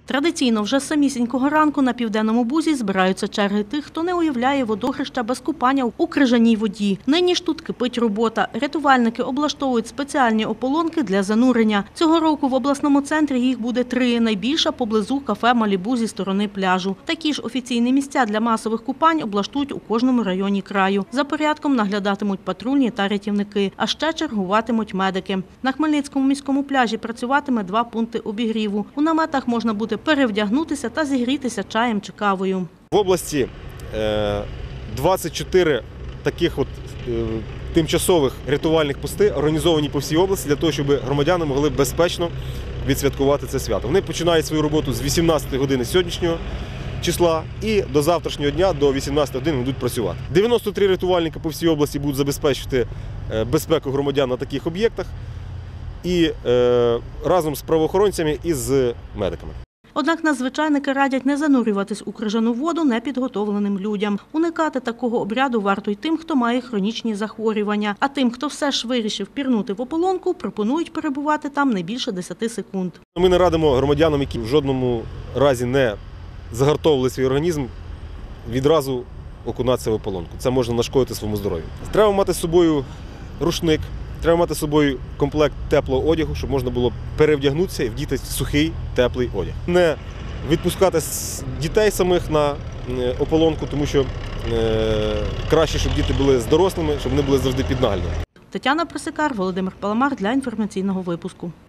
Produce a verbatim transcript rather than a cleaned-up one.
Традиційно вже з самісінького ранку на Південному Бузі збираються черги тих, хто не уявляє водохреща без купання у крижаній воді. Нині ж тут кипить робота. Рятувальники облаштовують спеціальні ополонки для занурення. Цього року в обласному центрі їх буде три. Найбільша поблизу кафе «Малібу» зі сторони пляжу. Такі ж офіційні місця для масових купань облаштують у кожному районі краю. За порядком наглядатимуть патрульні та рятівники, а ще чергуватимуть медики. На Хмельницькому міському пляжі працюватиме два пункти обігріву. У наметах можна буде перевдягнутися та зігрітися чаєм чи кавою. В області двадцять чотири таких от тимчасових рятувальних пости організовані по всій області для того, щоб громадяни могли безпечно відсвяткувати це свято. Вони починають свою роботу з вісімнадцятої години сьогоднішнього числа і до завтрашнього дня, до вісімнадцятої години будуть працювати. дев'яносто три рятувальника по всій області будуть забезпечити безпеку громадян на таких об'єктах і е, разом з правоохоронцями і з медиками. Однак надзвичайники радять не занурюватись у крижану воду непідготовленим людям. Уникати такого обряду варто й тим, хто має хронічні захворювання. А тим, хто все ж вирішив пірнути в ополонку, пропонують перебувати там не більше десяти секунд. Ми не радимо громадянам, які в жодному разі не загартовували свій організм, відразу окунатися в ополонку. Це може нашкодити своєму здоров'ю. Треба мати з собою рушник. Треба мати з собою комплект теплого одягу, щоб можна було перевдягнутися і вдіти сухий, теплий одяг. Не відпускати дітей самих на ополонку, тому що краще, щоб діти були з дорослими, щоб вони були завжди під наглядом. Тетяна Присикар, Володимир Паламар для інформаційного випуску.